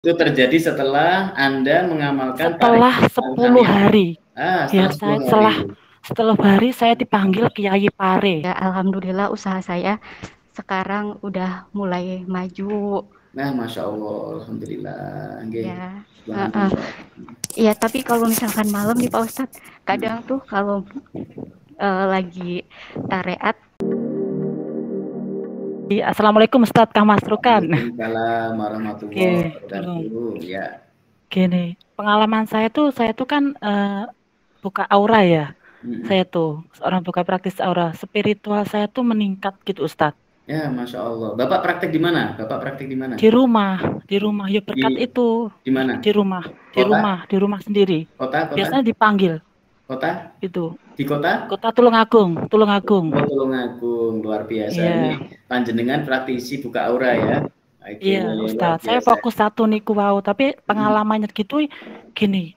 Itu terjadi setelah Anda mengamalkan Setelah 10 hari. Ya, setelah 10 hari. setelah hari saya dipanggil Kiai Pare. Ya, alhamdulillah usaha saya sekarang udah mulai maju. Nah, Masya Allah, Alhamdulillah. Ya, Subhanallah. ya, tapi kalau misalkan malam nih Pak Ustadz, kadang tuh kalau lagi tareat. Assalamualaikum Ustadz Kang Masrukan. Waalaikumsalam warahmatullahi wabarakatuh. Ya. Gini, pengalaman saya tuh kan buka aura ya. Saya tuh seorang buka praktis aura. Spiritual saya tuh meningkat gitu Ustadz. Ya, Masya Allah. Bapak praktek di mana? Di rumah. Ya berkat itu. Di mana? Di rumah sendiri. Kota? Biasanya dipanggil. Kota? Itu. Di kota? Kota Tulungagung. Oh, Tulungagung, luar biasa. Ini panjenengan praktisi buka aura ya. Iya, Ustadz. Saya fokus satu nih wow, tapi pengalamannya gitu gini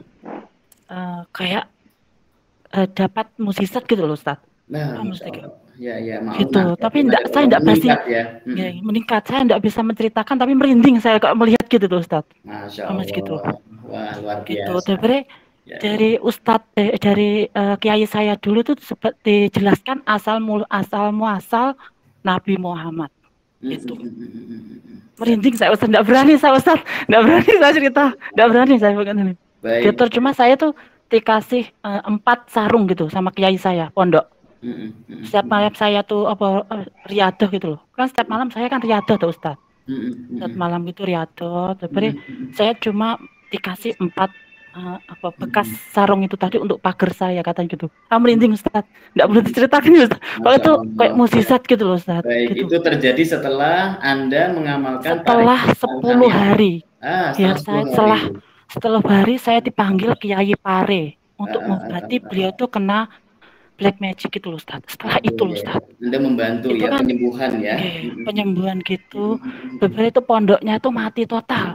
kayak dapat musisat gitu loh Ustadz. Nah, ya, maaf. Gitu. Tapi saya enggak pasti meningkat. Saya enggak bisa menceritakan tapi merinding saya kok melihat gitu tuh Ustadz. Masya Allah. Gitu. Wah, luar biasa. Gitu. Dari Ustadz dari kiai saya dulu tuh seperti dijelaskan asal muasal Nabi Muhammad. Itu. Merinding saya Ustadz, enggak berani saya cerita, enggak berani saya begini. Gitu, cuma saya tuh dikasih 4 sarung gitu sama kiai saya pondok. Setiap malam saya tuh riadoh gitu loh. Kan setiap malam saya kan riadoh tuh Ustadz. Setiap malam itu riadoh, tapi saya cuma dikasih 4 bekas sarung itu tadi untuk pagar saya katanya gitu. Merinding Ustadz, enggak boleh diceritakan ya Ustadz. Kalau itu kayak mukjizat gitu loh Ustadz. Baik, gitu. Itu terjadi setelah Anda mengamalkan setelah 10 hari. Ya, setelah hari saya dipanggil Kiai Pare untuk mengobati beliau tuh kena black magic gitu loh Ustadz. Setelah itu loh Ustadz. Anda membantu itu ya kan, penyembuhan ya. Penyembuhan gitu. Beberapa itu pondoknya tuh mati total.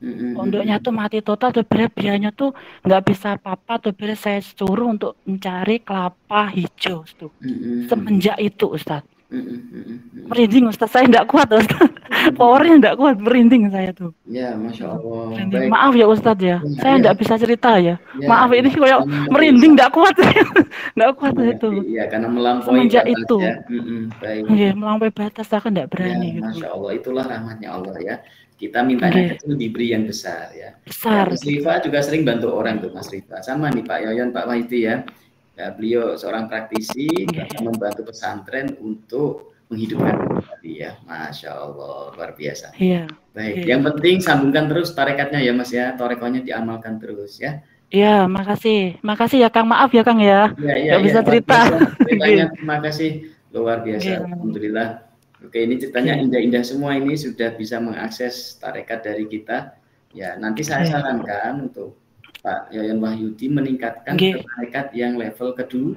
Beberapa biayanya tuh nggak bisa apa-apa. Beberapa saya suruh untuk mencari kelapa hijau tuh. Semenjak itu Ustadz. Merinding Ustadz, saya enggak kuat Ustadz. Powernya enggak kuat, merinding saya tuh. Ya, Masya Allah. Maaf ya Ustadz ya, saya enggak bisa cerita ya. Maaf ini kayak merinding, enggak kuat. Enggak kuat itu. Iya, karena melampaui semenjak batas, itu. Ya. Iya, melampaui batas, saya kan enggak berani. Ya, Masya Allah, itulah rahmatnya Allah ya. Kita mintanya kecil diberi yang besar ya. Besar. Mas Rifa juga sering bantu orang tuh Mas Rifa. Sama nih Pak Yoyon, Pak Wahidi ya. Beliau seorang praktisi, membantu pesantren untuk menghidupkan tadi ya. Masya Allah, luar biasa. Iya. Baik, yang penting sambungkan terus tarekatnya ya Mas ya. Tarekohnya diamalkan terus ya. Iya, makasih ya Kang. Maaf ya Kang ya. Nggak bisa cerita. Terima kasih, luar biasa. Alhamdulillah. Oke, ini ceritanya indah-indah semua, ini sudah bisa mengakses tarekat dari kita. Ya, nanti saya sarankan untuk Pak Yoyon Wahyudi meningkatkan tarekat yang level kedua.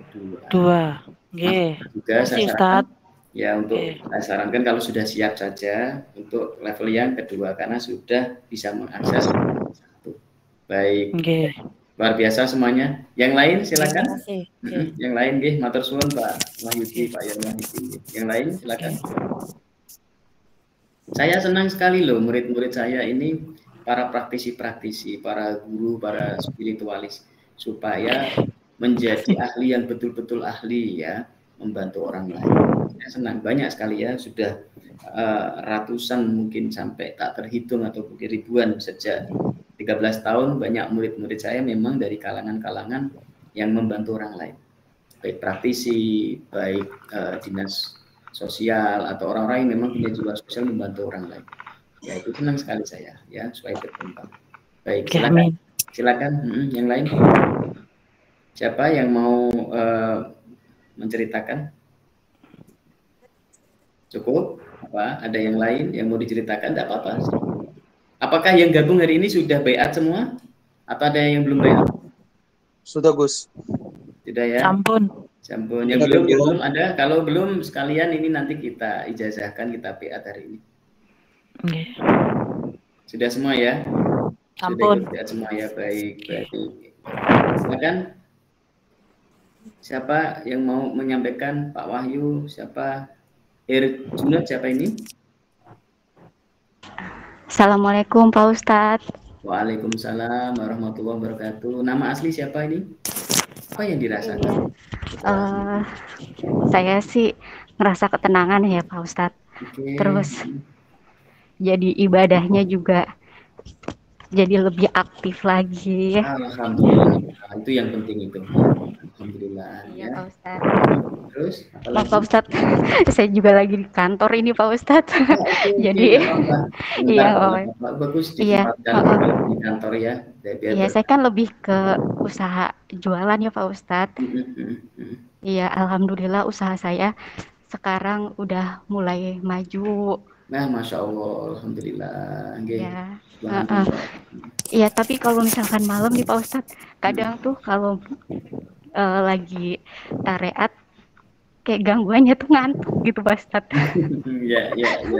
Juga saya sarankan, ya untuk saya sarankan kalau sudah siap saja untuk level yang kedua karena sudah bisa mengakses satu. Baik. Luar biasa semuanya. Yang lain silakan. Yang lain matur suwun Pak Wahyudi, Pak Yoyon Wahyudi. Yang lain silakan. Saya senang sekali loh murid-murid saya ini para praktisi-praktisi, para guru, para spiritualis supaya menjadi ahli yang betul-betul ahli ya, membantu orang lain. Saya senang banyak sekali ya, sudah ratusan mungkin sampai tak terhitung atau mungkin ribuan sejak 13 tahun banyak murid-murid saya memang dari kalangan-kalangan yang membantu orang lain. Baik praktisi, baik dinas sosial atau orang-orang yang memang punya jiwa sosial membantu orang lain. Ya itu senang sekali saya ya supaya berkembang. Baik, silakan yang lain. Siapa yang mau menceritakan? Cukup? Apa? Ada yang lain yang mau diceritakan? Tidak apa-apa. Apakah yang gabung hari ini sudah baiat semua? Atau ada yang belum baiat? Sudah Gus. Sudah ya? Sampun. Yang belum ada. Kalau belum sekalian ini nanti kita ijazahkan, kita baiat hari ini. Sudah semua ya? Sampun. Sudah semua ya, baik. Silakan. Siapa yang mau menyampaikan? Pak Wahyu, siapa? Junot, siapa ini? Assalamualaikum Pak Ustadz. Waalaikumsalam warahmatullahi wabarakatuh. Nama asli siapa ini? Apa yang dirasakan? Saya sih ngerasa ketenangan ya Pak Ustadz. Oke. Terus jadi ibadahnya juga jadi lebih aktif lagi. Alhamdulillah. Itu yang penting itu. Alhamdulillah. Iya Ya. Pak Ustadz. Terus Maaf Pak Ustadz, saya juga lagi di kantor ini Pak Ustadz. Jadi iya bagus iya ditempatkan di kantor ya. iya saya kan lebih ke usaha jualan ya Pak Ustadz. Iya alhamdulillah usaha saya sekarang udah mulai maju. Nah, Masya Allah, Alhamdulillah. Ya, iya tapi kalau misalkan malam nih Pak Ustadz, kadang tuh kalau lagi tareat kayak gangguannya tuh ngantuk gitu Pak Ustadz. Ya.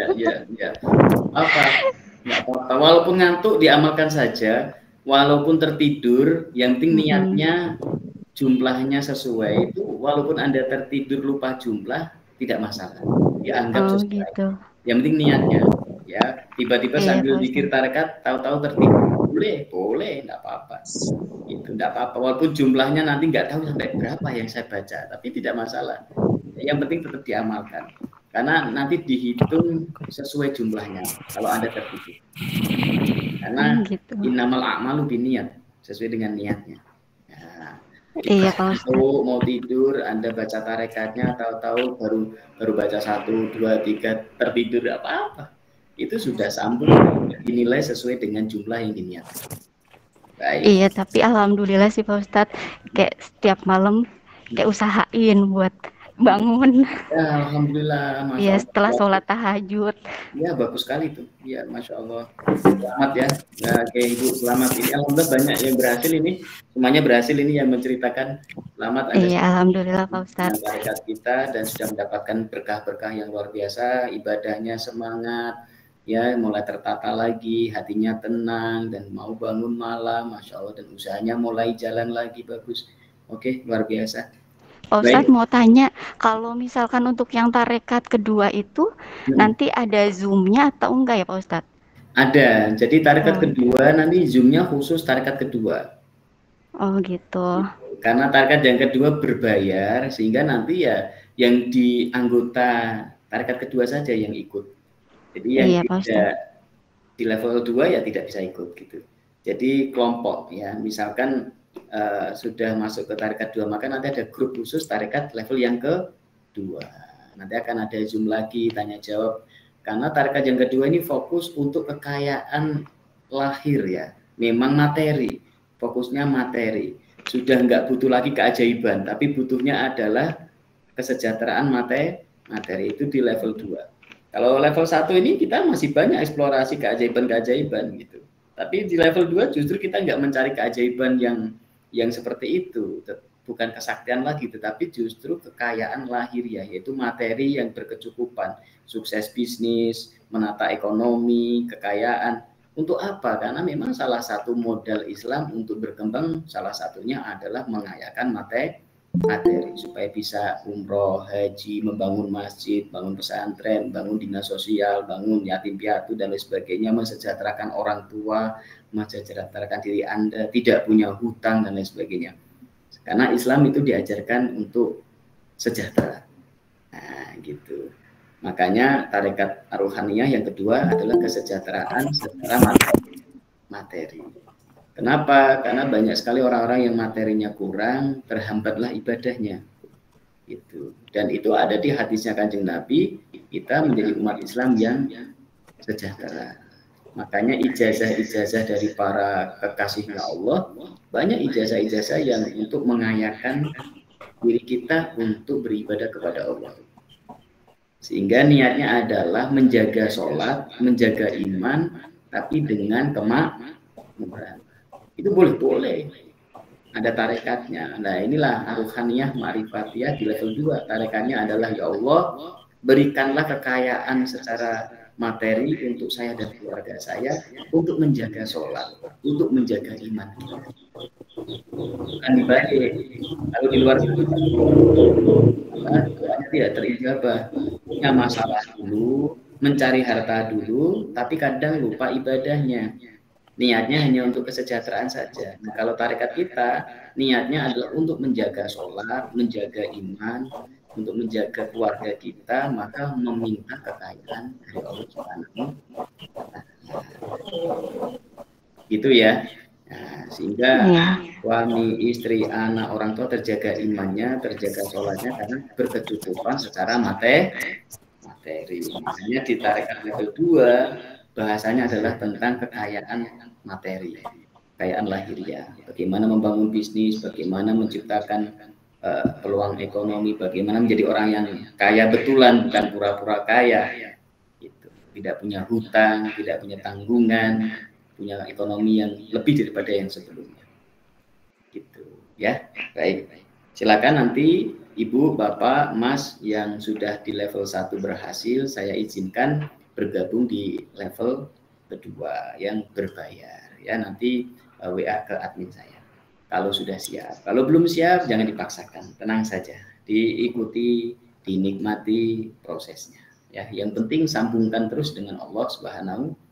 Apa? Walaupun ngantuk diamalkan saja, walaupun tertidur, yang penting niatnya jumlahnya sesuai itu. Walaupun Anda tertidur lupa jumlah, tidak masalah. Dianggap sesuai. Gitu. Yang penting niatnya, ya. Tiba-tiba sambil zikir tarekat, tahu-tahu tertidur, boleh, enggak apa-apa. Itu enggak apa-apa. Walaupun jumlahnya nanti nggak tahu sampai berapa yang saya baca, tapi tidak masalah. Yang penting tetap diamalkan. Karena nanti dihitung sesuai jumlahnya kalau Anda tertidur. Karena innamal a'malu binniyat, sesuai dengan niatnya. Ya. Iya Pak Ustadz. Mau tidur, Anda baca tarekatnya, tahu-tahu baru baca 1, 2, 3 tertidur apa-apa. Itu sudah sambung dinilai sesuai dengan jumlah yang diniatkan. Baik. Iya, tapi alhamdulillah sih Pak Ustadz, kayak setiap malam kayak usahain buat bangun. Ya, alhamdulillah. Iya, setelah sholat tahajud. Ya, bagus sekali tuh. Ya, Masya Allah. Selamat ya. Oke, Ibu, selamat. Ini alhamdulillah banyak yang berhasil ini. Semuanya berhasil ini yang menceritakan. Selamat Anda. Iya, alhamdulillah Pak Ustadz. Berkat kita dan sudah mendapatkan berkah-berkah yang luar biasa. Ibadahnya semangat. Ya, mulai tertata lagi, hatinya tenang dan mau bangun malam, Masya Allah, dan usahanya mulai jalan lagi, bagus. Oke, luar biasa. Pak Ustadz mau tanya, kalau misalkan untuk yang tarekat kedua itu nanti ada zoomnya atau enggak ya Pak Ustadz? Ada, jadi tarekat kedua nanti zoomnya khusus tarekat kedua. Oh gitu. Karena tarekat yang kedua berbayar, sehingga nanti ya yang di anggota tarekat kedua saja yang ikut. Jadi yang tidak di level 2 ya tidak bisa ikut gitu. Jadi kelompok ya, misalkan sudah masuk ke tarekat 2, maka nanti ada grup khusus tarekat level yang kedua. Nanti akan ada zoom lagi, tanya jawab. Karena tarekat yang kedua ini fokus untuk kekayaan lahir ya. Memang materi, fokusnya materi. Sudah nggak butuh lagi keajaiban, tapi butuhnya adalah kesejahteraan materi itu di level 2. Kalau level 1 ini kita masih banyak eksplorasi keajaiban-keajaiban gitu. Tapi di level 2 justru kita nggak mencari keajaiban yang seperti itu, bukan kesaktian lagi, tetapi justru kekayaan lahir ya, yaitu materi yang berkecukupan, sukses bisnis, menata ekonomi, kekayaan. Untuk apa? Karena memang salah satu modal Islam untuk berkembang, salah satunya adalah mengayakan materi supaya bisa umroh, haji, membangun masjid, bangun pesantren, bangun dinas sosial, bangun yatim piatu dan lain sebagainya, mensejahterakan orang tua, mensejahterakan diri Anda, tidak punya hutang dan lain sebagainya. Karena Islam itu diajarkan untuk sejahtera. Nah, gitu. Makanya tarekat Ar-Ruhaniyah yang kedua adalah kesejahteraan secara materi. Kenapa? Karena banyak sekali orang-orang yang materinya kurang, terhambatlah ibadahnya. Itu. Dan itu ada di hadisnya Kanjeng Nabi, kita menjadi umat Islam yang sejahtera. Makanya ijazah-ijazah dari para kekasihnya Allah, banyak ijazah-ijazah yang untuk mengayakan diri kita untuk beribadah kepada Allah. Sehingga niatnya adalah menjaga sholat, menjaga iman, tapi dengan kemakmuran. Itu boleh-boleh. Ada tarekatnya. Nah inilah Ar-Ruhaniyah Ma'rifatiyah di level 2. Tarekatnya adalah, ya Allah, berikanlah kekayaan secara materi untuk saya dan keluarga saya, untuk menjaga sholat, untuk menjaga iman. Bukan dibalik. Kalau di luar itu tidak terijabah. Punya masalah dulu, mencari harta dulu, tapi kadang lupa ibadahnya. Niatnya hanya untuk kesejahteraan saja. Nah, kalau tarekat kita, niatnya adalah untuk menjaga sholat, menjaga iman, untuk menjaga keluarga kita, maka meminta kekayaan dari Allah Subhanahu wa Ta'ala. Gitu ya. Nah, sehingga suami, istri, anak, orang tua terjaga imannya, terjaga sholatnya karena berkecukupan secara materi. Misalnya di tarekat level 2, bahasanya adalah tentang kekayaan materi, kekayaan lahiriah. Bagaimana membangun bisnis, bagaimana menciptakan peluang ekonomi, bagaimana menjadi orang yang kaya betulan, bukan pura-pura kaya. Gitu. Tidak punya hutang, tidak punya tanggungan, punya ekonomi yang lebih daripada yang sebelumnya. Gitu, ya. Baik. Silakan nanti Ibu, Bapak, Mas yang sudah di level 1 berhasil, saya izinkan bergabung di level kedua yang berbayar. Ya, nanti WA ke admin saya. Kalau sudah siap. Kalau belum siap, jangan dipaksakan. Tenang saja. Diikuti, dinikmati prosesnya. Ya, yang penting sambungkan terus dengan Allah Subhanahu